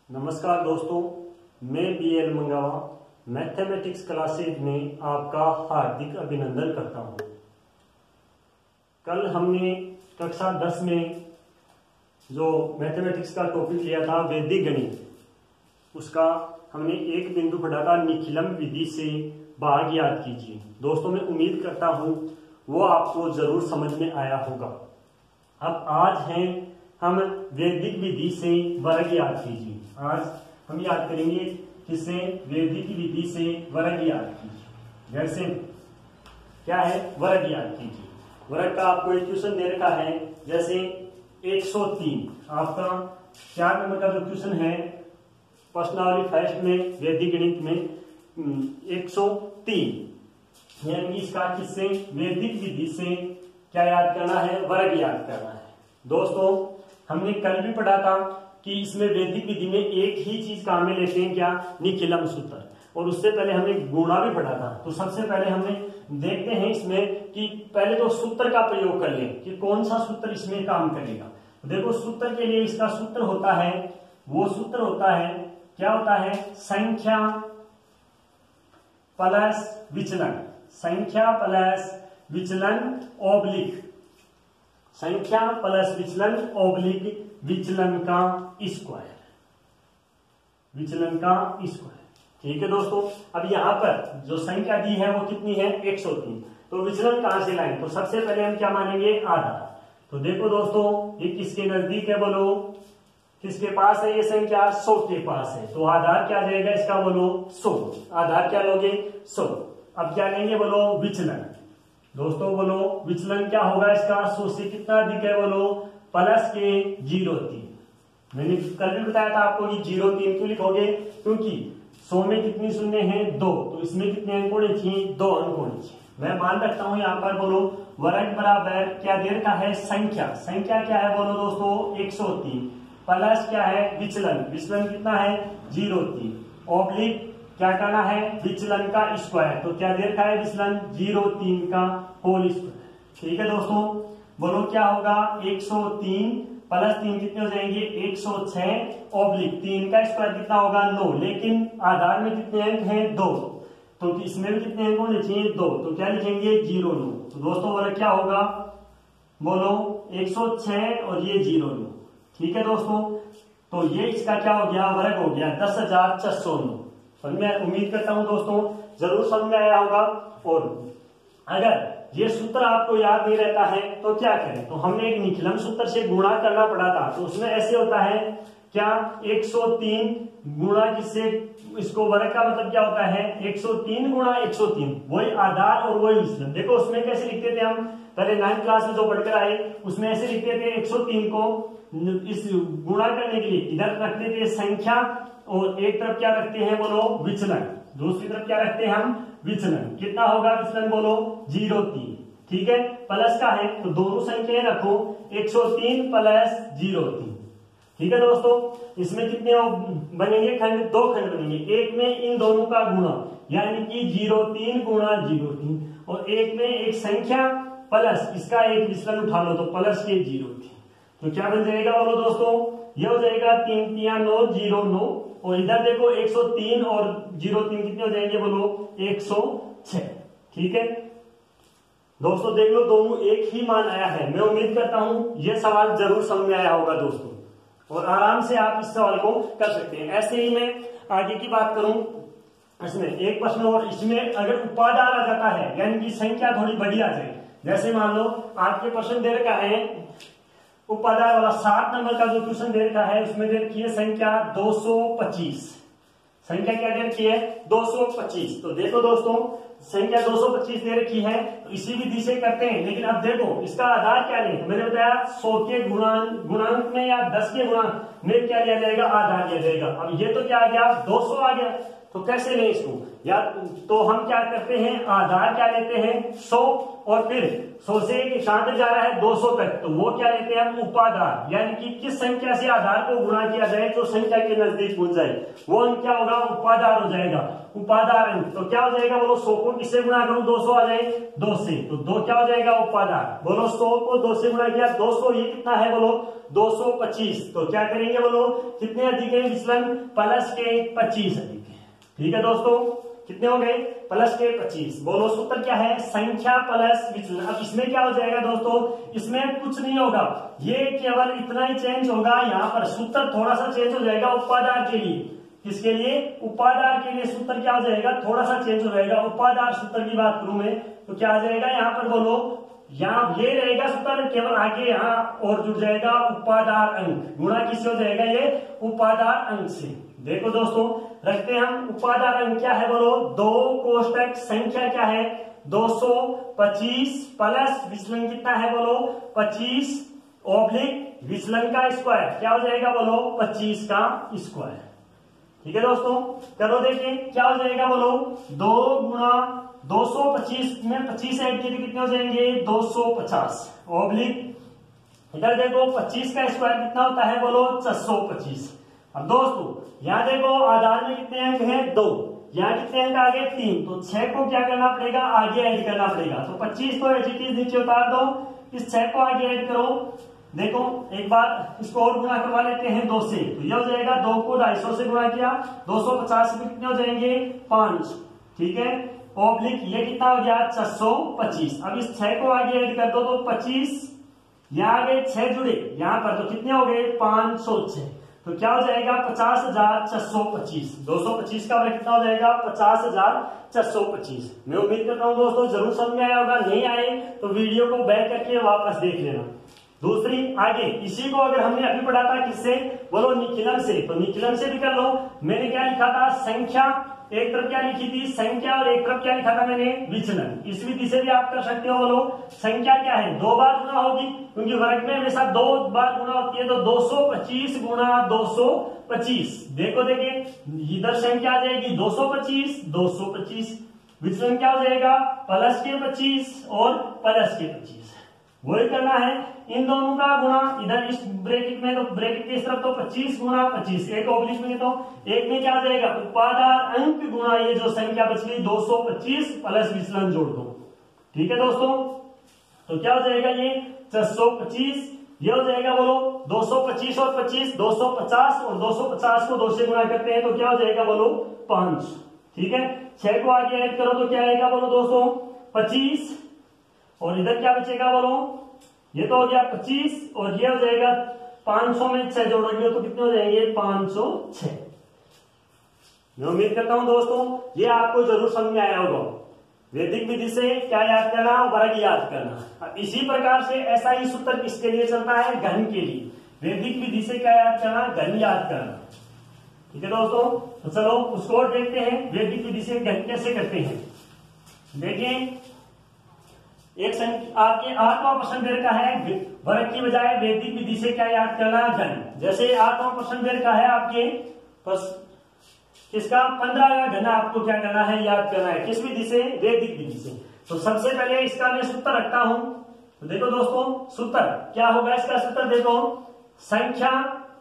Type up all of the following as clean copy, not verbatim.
नमस्कार दोस्तों, मैं BL मंगावा मैथमेटिक्स क्लासेज में आपका हार्दिक अभिनंदन करता हूं। कल हमने कक्षा 10 में जो मैथमेटिक्स का टॉपिक लिया था वैदिक गणित, उसका हमने एक बिंदु पढ़ा था निखिलम विधि से भाग याद कीजिए। दोस्तों, मैं उम्मीद करता हूं वो आपको जरूर समझ में आया होगा। अब आज हैं हम वैदिक विधि से वर्ग याद कीजिए। आज हम याद करेंगे किससे? वैदिक विधि से वर्ग याद कीजिए। जैसे क्या है? वर्ग याद कीजिए। वर्ग का आपको एक क्वेश्चन दे रखा है, जैसे 103। आपका 4 नंबर का जो क्वेश्चन है प्रश्नावली फर्स्ट में वैदिक गणित में 103, यानी इसका किससे? वैदिक विधि से क्या याद करना है? वर्ग याद करना है। दोस्तों, हमने कल भी पढ़ा था कि इसमें वैदिक विधि में एक ही चीज काम में लेते हैं, क्या? निखिलम सूत्र। और उससे पहले हमने गुणा भी पढ़ा था। तो सबसे पहले हमने देखते हैं इसमें कि पहले तो सूत्र का प्रयोग कर लें कि कौन सा सूत्र इसमें काम करेगा। देखो, सूत्र के लिए इसका सूत्र होता है, वो सूत्र होता है, क्या होता है? संख्या प्लस विचलन। संख्या प्लस विचलन ओब्लिक संख्या प्लस विचलन ओब्लिक विचलन का स्क्वायर। विचलन का स्क्वायर। ठीक है दोस्तों, अब यहां पर जो संख्या दी है वो कितनी है? 103। तो विचलन कहां से लाएं? तो सबसे पहले हम क्या मानेंगे? आधार। तो देखो दोस्तों, ये किसके नजदीक है? बोलो, किसके पास है ये संख्या? 100 के पास है। तो आधार क्या जाएगा इसका? बोलो 100। आधार क्या लोगे? 100। अब क्या लेंगे? बोलो विचलन। दोस्तों बोलो, विचलन क्या होगा इसका? 100 से कितना अधिक है? बोलो प्लस के 0.3। मैंने कल भी बताया था आपको कि 0.3 क्यों लिखोगे? क्योंकि 100 में कितनी शून्य है? 2। तो इसमें कितने अंक होने चाहिए? 2 अंक होने चाहिए। मैं मान रखता हूं यहाँ पर। बोलो वर्ग बराबर क्या दे रखा है? संख्या। संख्या क्या है? बोलो दोस्तों 103 प्लस क्या है? विचलन। विचलन कितना है? 0.3 ओब्लिक क्या करना है? विचलन का स्क्वायर। तो क्या दे रखा है? विचलन 0.3 का होल स्क्वायर। ठीक है दोस्तों, बोलो क्या होगा? 103 प्लस 3 कितने हो जाएंगे? 106 ओब्लिक 3 का स्क्वायर कितना होगा? 9। लेकिन आधार में कितने अंक हैं? 2। तो इसमें भी कितने अंक होने चाहिए? 2। तो क्या लिखेंगे? 0.9। तो दोस्तों वर्ग क्या होगा? बोलो 106 और ये 0.9। ठीक है दोस्तों, तो ये इसका क्या हो गया? वर्ग हो गया 10,409। समझ में? उम्मीद करता हूं दोस्तों जरूर समझ में आया होगा। और अगर ये सूत्र आपको याद नहीं रहता है तो क्या करें? तो हमने एक निखिलम सूत्र से गुणा करना पड़ा था। तो उसमें ऐसे होता है क्या? 103 गुणा किससे? इसको वर्ग का मतलब क्या होता है? 103 गुणा 103, वही आधार और वही विचलन। देखो उसमें कैसे लिखते थे हम? पहले 9th क्लास में जो पढ़कर आए उसमें ऐसे लिखते थे 103 को इस गुणा करने के लिए इधर रखते थे संख्या, और एक तरफ क्या रखते हैं? बोलो विचलन। दूसरी तरफ क्या रखते हैं हम? विचलन। कितना होगा विचलन? बोलो 0.3। ठीक है, प्लस का है तो दोनों संख्याएं रखो, 103 प्लस 0.3। ठीक है दोस्तों, इसमें कितने बनेंगे खंड? 2 खंड बनेंगे। एक में इन दोनों का गुणा, यानी कि 0.3 गुणा 0.3, और एक में एक संख्या प्लस इसका एक विचलन उठा लो तो प्लस के 0.3। तो क्या बन जाएगा? बोलो दोस्तों, यह हो जाएगा 3 3 9 0 9, और इधर देखो 103 और 0.3 कितने हो जाएंगे? बोलो 106। ठीक है दोस्तों, देख लो दोनों एक ही मान आया है। मैं उम्मीद करता हूं यह सवाल जरूर समझ में आया होगा दोस्तों, और आराम से आप इस सवाल को कर सकते हैं। ऐसे ही मैं आगे की बात करूं, इसमें एक प्रश्न और, इसमें अगर उपादान आ जाता है यानी कि संख्या थोड़ी बड़ी आ जाए, जैसे मान लो आपके प्रश्न दे रखा है उपादान वाला 7 नंबर का जो क्वेश्चन दे रखा है, उसमें दे रखी है संख्या 225। संख्या क्या दे रखी है? 225। तो देखो दोस्तों, संख्या 225 दे रखी है, तो इसी विधि से करते हैं। लेकिन अब देखो इसका आधार क्या लें? मैंने बताया 100 के गुणांक में या 10 के गुणांक में क्या लिया जाएगा? आधार लिया जाएगा। अब ये तो क्या आ गया? 200 आ गया। तो कैसे लें इसको? या तो हम क्या करते हैं? आधार क्या लेते हैं? 100, और फिर 100 से कहां तक जा रहा है? 200 तक। तो वो क्या लेते हैं हम? उपादान, यानी कि किस संख्या से आधार को गुणा किया जाए तो संख्या के नजदीक पहुंच जाए, वो अंक क्या होगा? उपादान हो जाएगा। उपादान अंक तो क्या हो जाएगा? बोलो 100 को को किससे गुणा करूं, 200 आ जाए 2 से, तो 2 क्या हो जाएगा उपादान। बोलो 100 को 2 से गुणा किया 200, ये कितना है बोलो 225। तो क्या करेंगे बोलो, कितने अधिक है विचलन, प्लस के 25 अधिक है। ठीक है दोस्तों, कितने हो गए, प्लस के 25। बोलो सूत्र क्या है, संख्या प्लस विचलन। अब इसमें क्या हो जाएगा दोस्तों, इसमें कुछ नहीं होगा, ये केवल इतना ही चेंज होगा, यहाँ पर सूत्र थोड़ा सा चेंज हो जाएगा उपादार के लिए। किसके लिए, उपादार के लिए सूत्र क्या हो जाएगा, थोड़ा सा चेंज हो जाएगा। उपादार सूत्र की बात करूं मैं तो क्या आ जाएगा यहाँ पर बोलो, यहाँ ये रहेगा सूत्र, केवल आगे यहाँ और जुड़ जाएगा उपादार अंक, गुणा किससे हो जाएगा, ये उपादार अंक से। देखो दोस्तों, रखते हैं हम उपादार अंक क्या है बोलो, 2 कोष्टक संख्या क्या है 225 प्लस विचलन कितना है बोलो 25 ऑब्लिक विचलन का स्क्वायर क्या हो जाएगा बोलो 25 का स्क्वायर। ठीक है दोस्तों, करो देखिए क्या हो जाएगा बोलो, 2 गुणा 225 में 25 ऐड किए तो कितने हो जाएंगे 250 ऑब्लिक इधर देखो 25 का स्क्वायर कितना होता है बोलो 625। अब दोस्तों यहाँ देखो आधार में कितने अंक हैं 2, यहाँ कितने अंक आगे 3, तो 6 को क्या करना पड़ेगा आगे ऐड करना पड़ेगा। तो 25 को एचटीज नीचे उतार दो, इस 6 को आगे ऐड करो। देखो एक बार इसको और गुणा करवा लेते हैं 2 से, तो ये हो जाएगा 2 को 250 से गुणा किया 250 में कितने हो जाएंगे 5। ठीक है, ऑब्लिक ये कितना हो गया 625। अब इस 6 को आगे ऐड कर दो तो 25, यहाँ आगे 6 जुड़े यहाँ पर तो कितने हो गए 506, तो क्या हो जाएगा 50,625। 225 का वर्ग कितना हो जाएगा 50,625। मैं उम्मीद करता हूँ दोस्तों जरूर समझ में आया होगा, नहीं आए तो वीडियो को बैक करके वापस देख लेना। दूसरी आगे इसी को अगर हमने अभी पढ़ा था किससे बोलो निखिलन से, तो निखिलन से भी कर लो। मैंने क्या लिखा था संख्या, एक तरफ क्या लिखी थी संख्या और एक तरफ क्या लिखा था मैंने विचलन। इस विधि से भी आप कर सकते हो। बोलो संख्या क्या है 2 बार गुणा होगी, क्योंकि वर्ग में हमेशा 2 बार गुणा होती है, तो 225 गुणा 225। देखो देखिए इधर संख्या आ जाएगी 225 225, विचलन क्या हो जाएगा प्लस के 25 और प्लस के 25। वही करना है इन दोनों का गुणा, इधर इस ब्रैकेट में तो ब्रैकेट की तरफ तो 25 गुणा 25, एक ऑब्लिक में तो एक में क्या जाएगा उपादार अंक गुणा ये जो संख्या बच गई 225 प्लस विचलन जोड़ दो। ठीक है दोस्तों, तो क्या हो जाएगा ये 625, ये हो जाएगा बोलो 225 और 25 250 और 250 को 2 से गुणा करते हैं तो क्या हो जाएगा बोलो 5। ठीक है, 6 को आगे ऐड करो तो क्या आएगा बोलो दोस्तों 25, और इधर क्या बचेगा बोलो ये तो हो गया 25 और ये हो जाएगा 500 में 6 जोड़ोगे तो कितने हो जाएंगे 506। मैं उम्मीद करता हूं दोस्तों ये आपको जरूर समझ में आया होगा। वैदिक विधि से क्या याद करना, वर्ग याद करना। अब इसी प्रकार से ऐसा ही सूत्र किसके लिए चलता है घन के लिए। वैदिक विधि से क्या याद करना, घन याद करना। ठीक है दोस्तों, तो चलो उसको और देखते हैं वैदिक विधि से घन कैसे करते हैं। देखिए एक आपके 8वां प्रश्न दे रखा है वर्ग की बजाय वैदिक विधि से क्या याद करना घन। जैसे 8वां प्रश्न दे रखा है आपके किसका 15 का घन आपको क्या करना है याद करना है, किस विधि से वैदिक विधि से। तो सबसे पहले इसका मैं सूत्र रखता हूं। तो देखो दोस्तों सूत्र क्या होगा, इसका सूत्र देखो संख्या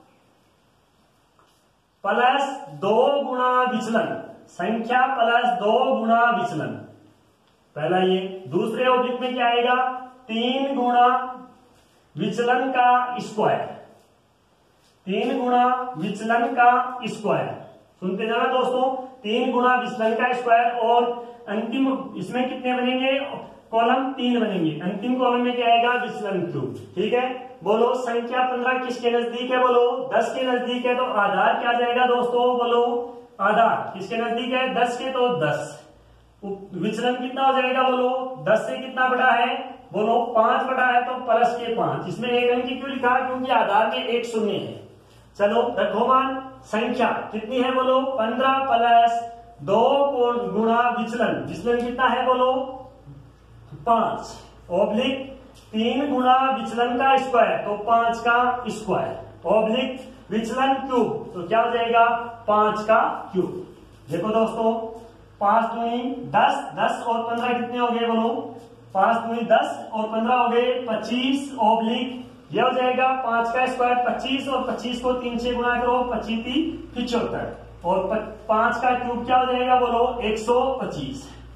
प्लस 2 गुणा विचलन, संख्या प्लस 2 गुणा विचलन पहला ये। दूसरे ऑब्जेक्ट में क्या आएगा 3 गुणा विचलन का स्क्वायर, 3 गुणा विचलन का स्क्वायर। सुनते जाना दोस्तों 3 गुणा विचलन का स्क्वायर, और अंतिम इसमें कितने बनेंगे कॉलम 3 बनेंगे, अंतिम कॉलम में क्या आएगा विचलन क्यूब। ठीक है, बोलो संख्या 15 किसके नजदीक है बोलो 10 के नजदीक है, तो आधार क्या जाएगा दोस्तों बोलो आधार किसके नजदीक है 10 के, तो 10। विचलन कितना हो जाएगा बोलो 10 से कितना बड़ा है बोलो 5 बड़ा है, तो प्लस के 5। इसमें एक अंक क्यों लिखा, क्योंकि आधार में एक शून्य है। चलो रखो मान संख्या कितनी है बोलो 15 प्लस 2 गुणा विचलन, विचलन कितना है बोलो 5 ऑब्लिक 3 गुणा विचलन का स्क्वायर, तो 5 का स्क्वायर ऑब्लिक विचलन क्यूब, तो क्या हो जाएगा 5 का क्यूब। देखो दोस्तों 5 दूनी 10, 10 और 15 कितने हो गए बोलो 5 दूनी 10 और 15 हो गए 25 ऑब्लिक यह हो जाएगा 5 का स्क्वायर 25 और 25 को 3 से गुणा करो 25 75 और 5 का क्यूब क्या हो जाएगा बोलो 125।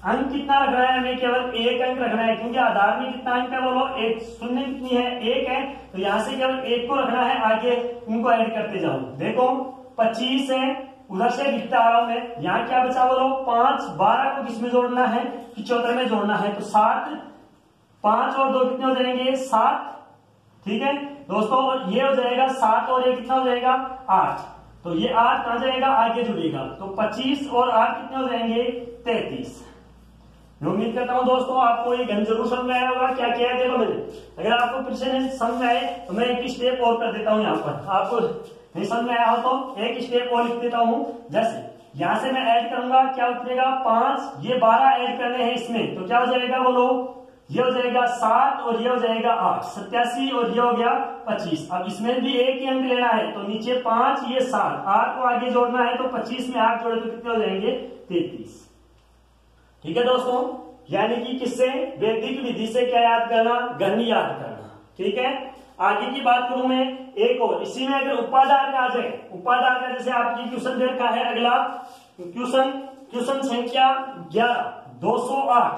अंक कितना रखना है, हमें केवल एक अंक रखना है, क्योंकि आधार में कितना अंक है बोलो, एक। शून्य कितनी है, एक है, तो यहां से केवल एक को रखना है, आगे इनको ऐड करते जाओ। देखो 25 है, उधर से लिखता आ रहा हूं मैं, यहाँ क्या बचा बोलो 5, 12 को किसमें जोड़ना है, 74 में जोड़ना है, तो 7, 5 और 2 कितने हो जाएंगे 7। ठीक है दोस्तों, ये हो जाएगा 7 और ये कितना हो जाएगा 8, तो ये 8 कहां जाएगा, आगे जुड़ेगा, तो 25 और 8 कितने हो जाएंगे 33। मैं उम्मीद करता हूं दोस्तों आपको ये गण जरूर समझ में आया होगा क्या किया है। देखो मैंने, अगर आपको फिर से नहीं समझ में आए तो मैं एक स्टेप और कर देता हूं, यहाँ पर आपको नहीं समझ में आया हो तो एक स्टेप और लिख देता हूं। जैसे यहां से मैं ऐड करूंगा, क्या उतरेगा 5, ये 12 ऐड करने हैं इसमें, तो क्या हो जाएगा बोलो, ये हो जाएगा 7 और ये हो जाएगा 8, 87 और ये हो गया 25। अब इसमें भी एक ही अंक लेना है, तो नीचे 5 ये 7, 8 को आगे जोड़ना है, तो 25 में 8 जोड़े तो कितने हो जाएंगे 33। ठीक है दोस्तों, यानी कि किससे, वैदिक विधि से क्या याद करना, गण याद करना। ठीक है, आगे की बात करूं मैं एक और, इसी में अगर उपादान का आ जाए, उपादान का जैसे आपकी क्वेश्चन दे रखा है अगला क्वेश्चन संख्या 11 208,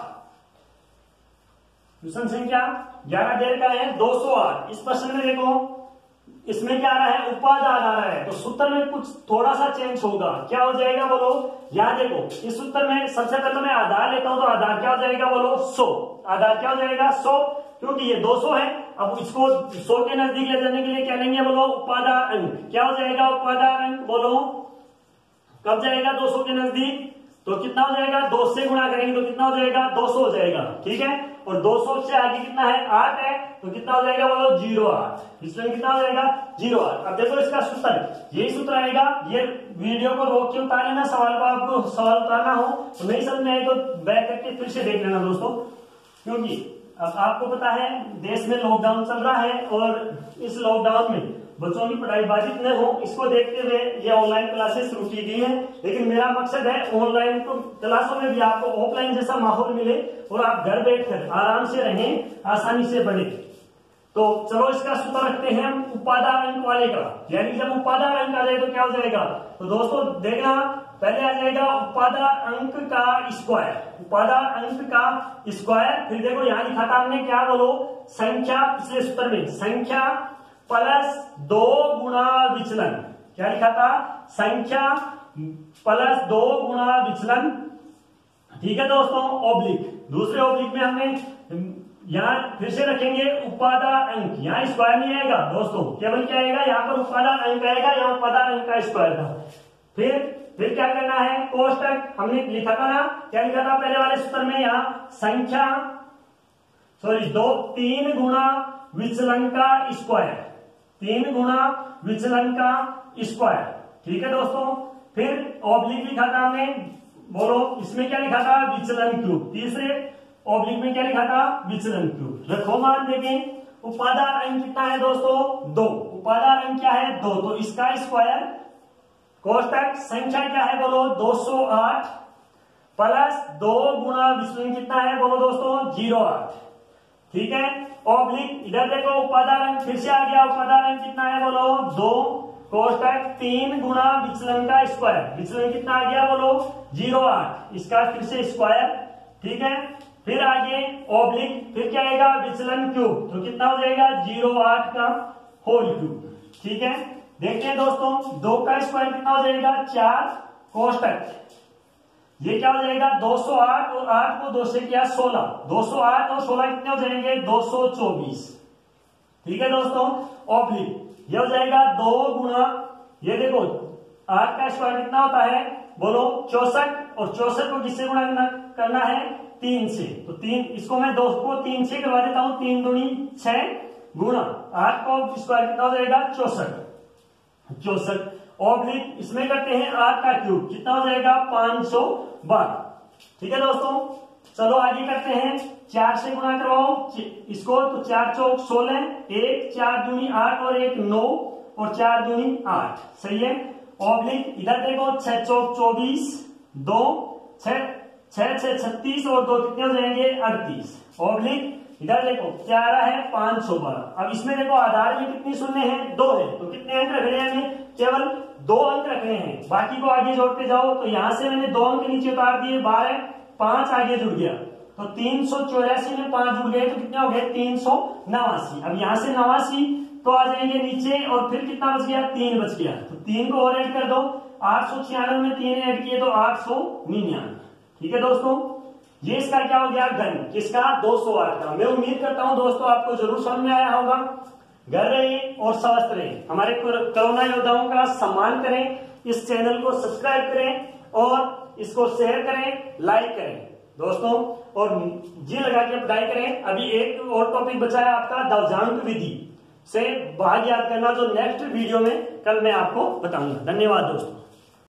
क्वेश्चन संख्या 11 दे रखा है 208। इस प्रश्न में देखो, इसमें क्या आ रहा है, उपादान आ रहा है, तो सूत्र में कुछ थोड़ा सा चेंज होगा, क्या हो जाएगा बोलो, यहां देखो इस सूत्र में सबसे पहले मैं आधार लेता हूं, तो आधार क्या हो जाएगा बोलो 100, आधार क्या हो जाएगा 100, क्योंकि ये 200 है। अब इसको 100 के नजदीक ले जाने के लिए क्या लेंगे बोलो, उपादान अंक, क्या हो जाएगा उपादान अंक बोलो, कब जाएगा 200 के नजदीक, तो कितना हो जाएगा, 2 से गुणा करेंगे तो कितना हो जाएगा 200 हो जाएगा। ठीक है, और 200 से आगे कितना है 8 है, तो कितना हो जाएगा बोलो 08, इसमें कितना हो जाएगा 08। अब देखो इसका सूत्र, यही सूत्र आएगा, ये वीडियो को रोक के उतार लेना, सवाल को आपको सवाल उतारना हो तो नहीं समझ में आए तो बैक करके फिर से देख लेना दोस्तों, क्योंकि अब आपको पता है देश में लॉकडाउन चल रहा है, और इस लॉकडाउन में बच्चों की पढ़ाई बाधित न हो, इसको देखते हुए ये ऑनलाइन क्लासेस शुरू की गई है। लेकिन मेरा मकसद है ऑनलाइन क्लासों में भी आपको ऑफलाइन जैसा माहौल मिले और आप घर बैठकर आराम से रहें, आसानी से पढ़े। तो चलो इसका सूत्र रखते हैं हम उपादान अंक वाले का, यानी जब उपादान अंक आ जाए तो क्या हो जाएगा, तो दोस्तों देखना पहले आ जाएगा उपादान अंक का स्क्वायर, उपादान अंक का स्क्वायर। फिर देखो यहां लिखा था हमने क्या बोलो, संख्या, पिछले सूत्र में संख्या प्लस 2 गुणा विचलन, क्या लिखा था, संख्या प्लस 2 गुणा विचलन। ठीक है दोस्तों, ऑब्लिक, दूसरे ऑब्लिक में हमने यहां फिर से रखेंगे उपादान अंक, यहां स्क्वायर नहीं आएगा दोस्तों, केवल क्या आएगा, यहां पर उपादान अंक आएगा, यहां उपादान अंक का स्क्वायर था। फिर क्या करना है, कोष्टक हमने लिखा था ना, क्या लिखा था पहले वाले सूत्र में, यहां संख्या 3 गुणा विचलन का स्क्वायर, 3 गुणा विचलन का स्क्वायर। ठीक है दोस्तों, फिर ऑब्लिक लिखा था हमने, बोलो इसमें क्या लिखा था, विचलन क्यूब, तीसरे ऑब्लिक में क्या लिखा था, विचलन क्यूब। रखो मान देखें, उपादान अंक कितना है दोस्तों 2, उपादान अंक क्या है 2, तो इसका स्क्वायर, कोष्टक संख्या क्या है बोलो 208 प्लस 2 गुणा विचलन कितना है बोलो दोस्तों 08। ठीक है, ऑब्लिक इधर देखो उपादान अंक फिर से आ गया, उपादान अंक कितना है बोलो 2, कोष्टक 3 गुणा विचलन का स्क्वायर, विचलन कितना आ गया बोलो 08, इसका फिर से स्क्वायर। ठीक है, फिर आगे ऑब्लिक, फिर क्या आएगा विचलन क्यूब, तो कितना हो जाएगा 08 का होल क्यूब। ठीक है, देखते हैं दोस्तों 2 का स्क्वायर कितना हो जाएगा 4, कोष्टक ये क्या हो जाएगा 208 और 8 को 2 से किया 16, 208 और 16 कितने हो जाएंगे 224। ठीक है दोस्तों, ऑब्लिक ये हो जाएगा 2 गुणा, ये देखो 8 का स्क्वायर कितना होता है बोलो 64, और 64 को किससे गुणा करना है 3 से, तो 3, इसको मैं 2 को 3 से करवा देता हूं, 3 दूनी 6 गुणा 8 को स्क्वायर कितना हो जाएगा 64, ऑब्लिक इसमें करते हैं 8 का क्यूब, कितना हो जाएगा 512। ठीक है दोस्तों, चलो आगे करते हैं, 4 से गुणा करवाओ इसको, तो 4 चौक 16, 1 4 दूनी 8 और 1 9 और 4 दूनी 8, सही है। ऑब्लिक इधर देखो 6 चौक 24, 2 6 6 6 36 और 2 कितने हो जाएंगे 38। ऑब्लिक इधर देखो क्या आ रहा है 512। अब इसमें देखो आधार में कितनी शून्य है 2 है, तो कितने अंक रखने हैं हमें, केवल 2 अंक रखने हैं, बाकी को आगे जोड़ते जाओ। तो यहां से मैंने 2 अंक नीचे उतार दिए 12, 5 आगे जुड़ गया, तो 384 में 5 जुड़ गए तो कितना हो गए 389। अब यहां से 89 तो आ जाएंगे नीचे और फिर कितना बच गया 3 बच गया, तो 3 को और ऐड कर दो, 896 में 3 ऐड किए तो 899। ठीक है दोस्तों, ये इसका क्या हो गया घन, किसका 208 का। मैं उम्मीद करता हूं दोस्तों आपको जरूर समझ में आया होगा। घर रहे और स्वस्थ रहे, हमारे कोरोना योद्धाओं का सम्मान करें, इस चैनल को सब्सक्राइब करें और इसको शेयर करें, लाइक करें दोस्तों, और जी लगा के पढ़ाई करें। अभी एक और टॉपिक बचा है आपका दवजांक विधि से भाग याद करना, जो नेक्स्ट वीडियो में कल मैं आपको बताऊंगा। धन्यवाद दोस्तों।